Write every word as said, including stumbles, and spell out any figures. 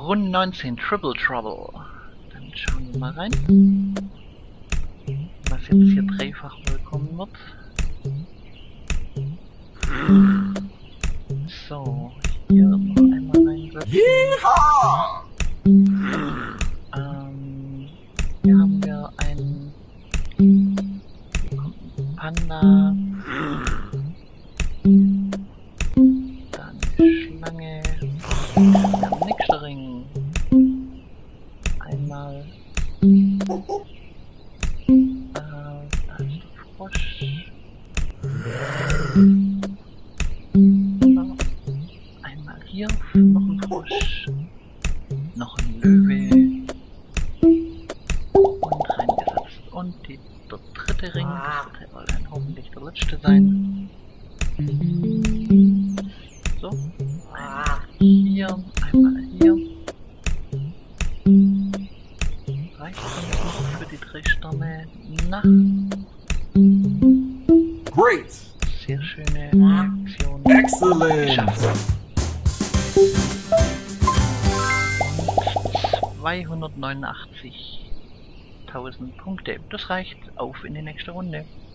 Runde neunzehn, Triple Trouble. Dann schauen wir mal rein, was jetzt hier dreifach willkommen wird. So, hier noch einmal reinsetzen. Ähm, hier haben wir einen Panda. Dann Schlange. Der nächste Ring. Einmal. Äh, da ist der Frosch. So. Einmal hier noch ein Frosch. Noch ein Löwe. Und reingesetzt. Und die, der dritte Ring. Das wird dann hoffentlich der letzte sein. So. Einmal hier. Einmal hier. Reicht das noch für die drei Sterne? Na. Great. Sehr schöne Aktion. Excellent. Geschafft. zweihundertneunundachtzigtausend Punkte. Das reicht. Auf in die nächste Runde.